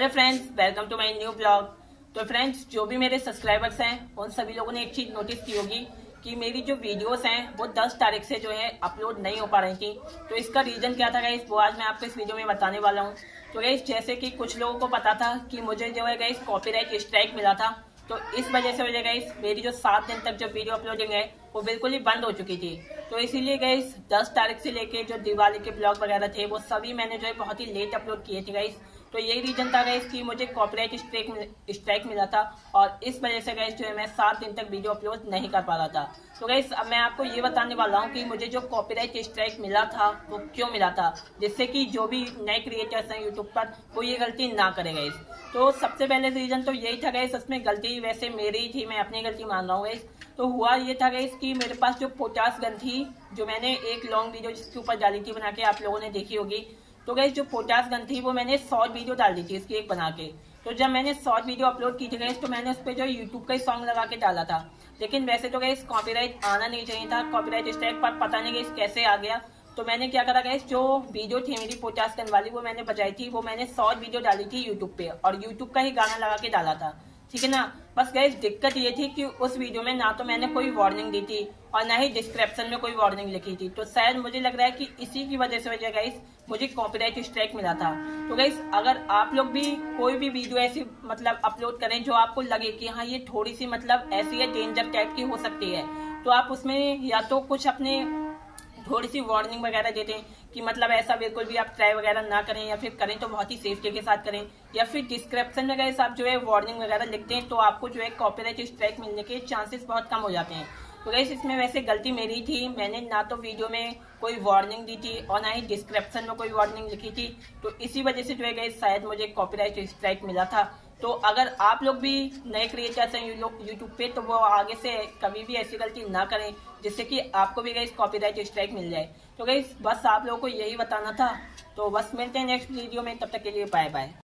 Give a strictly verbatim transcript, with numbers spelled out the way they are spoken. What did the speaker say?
Hello friends, welcome to my new blog. तो friends, जो भी मेरे सब्सक्राइबर्स हैं उन सभी लोगों ने एक चीज नोटिस की होगी कि मेरी जो वीडियोस हैं वो दस तारीख से जो है अपलोड नहीं हो पा रही थी। तो इसका रीजन क्या था गाइस, वो आज मैं आपको इस वीडियो में बताने वाला हूँ। तो गाइस, जैसे कि कुछ लोगों को पता था कि मुझे जो है गाइस कॉपीराइट स्ट्राइक मिला था, तो इस वजह से वजह गाइस मेरी जो सात दिन तक जो वीडियो अपलोडिंग है वो बिल्कुल ही बंद हो चुकी थी। तो इसीलिए गाइस दस तारीख से लेके जो दिवाली के ब्लॉग वगैरह थे वो सभी मैंने जो है बहुत ही लेट अपलोड किए थे गाइस। तो यही रीजन था गाइस कि मुझे कॉपीराइट स्ट्राइक स्ट्राइक मिला था और इस वजह से गाइस जो है मैं सात दिन तक वीडियो अपलोड नहीं कर पा रहा था। तो गाइस अब मैं आपको ये बताने वाला हूँ कि मुझे जो कॉपीराइट स्ट्राइक मिला था वो क्यों मिला था, जिससे कि जो भी नए क्रिएटर्स हैं यूट्यूब पर वो ये गलती ना करे गाइस। तो सबसे पहले रीजन तो यही था गाइस, उसमें गलती वैसे मेरी ही थी, मैं अपनी गलती मान रहा हूँ गाइस। तो हुआ ये था गाइस कि मेरे पास जो पोटास गन थी, जो मैंने एक लॉन्ग वीडियो जिसके ऊपर डाली थी बना के, आप लोगों ने देखी होगी। तो गाइस जो पोटास गन थी वो मैंने शॉर्ट वीडियो डाल दी थी इसकी एक बना के। तो जब मैंने शॉर्ट वीडियो अपलोड की थी गाइस तो मैंने उस पर जो यूट्यूब का ही सॉन्ग लगा के डाला था। लेकिन वैसे तो गाइस कॉपीराइट आना नहीं चाहिए था, कॉपीराइट स्ट्राइक पर पता नहीं गाइस कैसे आ गया। तो मैंने क्या करा गाइस, जो वीडियो थी मेरी पोटास गन वाली वो मैंने बजाई थी, वो मैंने शॉर्ट वीडियो डाली थी यूट्यूब पे और यूट्यूब का ही गाना लगा के डाला था, ठीक है ना। बस गाइस दिक्कत ये थी कि उस वीडियो में ना तो मैंने कोई वार्निंग दी थी और ना ही डिस्क्रिप्शन में कोई वार्निंग लिखी थी। तो शायद मुझे लग रहा है कि इसी की वजह से वजह गाइस मुझे कॉपीराइट स्ट्राइक मिला था। तो गाइस अगर आप लोग भी कोई भी वीडियो ऐसी मतलब अपलोड करें जो आपको लगे कि हाँ ये थोड़ी सी मतलब ऐसी है, डेंजर टाइप की हो सकती है, तो आप उसमें या तो कुछ अपने थोड़ी सी वार्निंग वगैरह देते हैं कि मतलब ऐसा बिल्कुल भी आप ट्राई वगैरह ना करें, या फिर करें तो बहुत ही सेफ्टी के साथ करें, या फिर डिस्क्रिप्शन में गाइस आप जो है वार्निंग वगैरह लिखते हैं तो आपको जो है कॉपीराइट स्ट्राइक मिलने के चांसेस बहुत कम हो जाते हैं। तो गाइस इसमें वैसे गलती मेरी थी, मैंने ना तो वीडियो में कोई वार्निंग दी थी और ना ही डिस्क्रिप्शन में कोई वार्निंग लिखी थी। तो इसी वजह से जो है गाइस शायद मुझे कॉपीराइट स्ट्राइक मिला था। तो अगर आप लोग भी नए क्रिएटर्स हैं यूट्यूब पे तो वो आगे से कभी भी ऐसी गलती ना करें जिससे कि आपको भी गाइस कॉपीराइट स्ट्राइक मिल जाए। तो गाइस बस आप लोगों को यही बताना था। तो बस मिलते हैं नेक्स्ट वीडियो में, तब तक के लिए बाय बाय।